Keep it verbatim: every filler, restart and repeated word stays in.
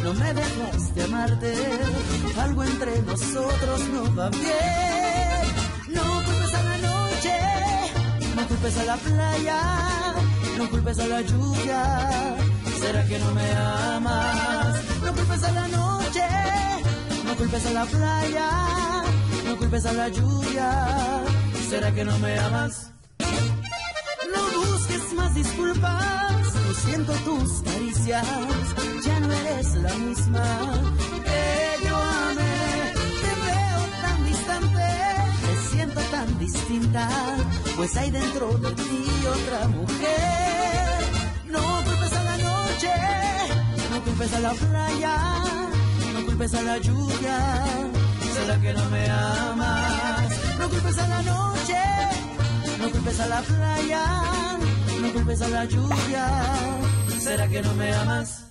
no me dejas de amarte, algo entre nosotros no va bien. No culpes a la noche, no culpes a la playa, no culpes a la lluvia, ¿será que no me amas? No culpes a la noche, no culpes a la playa, no culpes a la lluvia, ¿será que no me amas? No busques más disculpas, yo siento tus caricias, ya no eres la misma que yo amé. Te veo tan distante, te siento tan distinta, pues hay dentro de ti otra mujer. No culpes a la noche, no culpes a la playa, no culpes a la lluvia, ¿será que no me amas? No culpes a la noche, no culpes a la playa, no culpes a la lluvia, ¿será que no me amas?